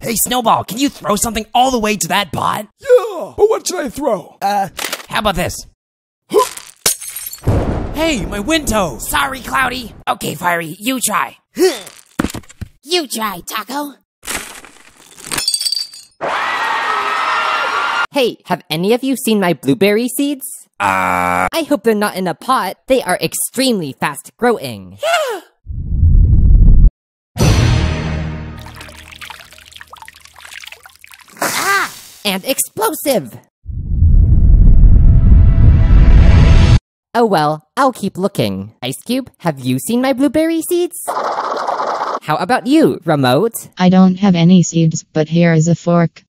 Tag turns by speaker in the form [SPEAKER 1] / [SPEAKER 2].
[SPEAKER 1] Hey, Snowball, can you throw something all the way to that bot?
[SPEAKER 2] Yeah, but what should I throw?
[SPEAKER 1] How about this? Hey, my wind toe!
[SPEAKER 3] Sorry, Cloudy. Okay, Fiery, you try. You try, Taco.
[SPEAKER 4] Hey, have any of you seen my blueberry seeds? I hope they're not in a pot. They are extremely fast growing.
[SPEAKER 3] Yeah.
[SPEAKER 4] And explosive. Oh well, I'll keep looking. Ice Cube, have you seen my blueberry seeds? How about you, Remote?
[SPEAKER 5] I don't have any seeds, but here is a fork.